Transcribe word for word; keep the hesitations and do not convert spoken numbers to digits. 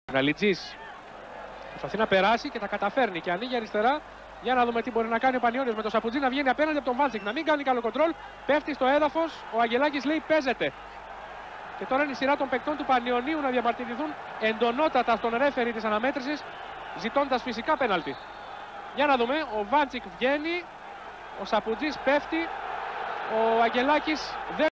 Ναλιτζής προσπαθεί να περάσει και τα καταφέρνει και ανοίγει αριστερά. Για να δούμε τι μπορεί να κάνει ο Πανιώνιος με το Σαπουτζή να βγαίνει απέναντι από τον Βάντσικ. Να μην κάνει καλό κοντρόλ. Πέφτει στο έδαφος. Ο Αγγελάκης λέει παίζεται. Και τώρα είναι η σειρά των παικτών του Πανιωνίου να διαμαρτυρηθούν εντονότατα στον ρέφερι της αναμέτρησης, ζητώντας φυσικά πέναλτι. Για να δούμε. Ο Βάντσικ βγαίνει. Ο Σαπουτζής πέφτει. Ο Αγγελάκης δεν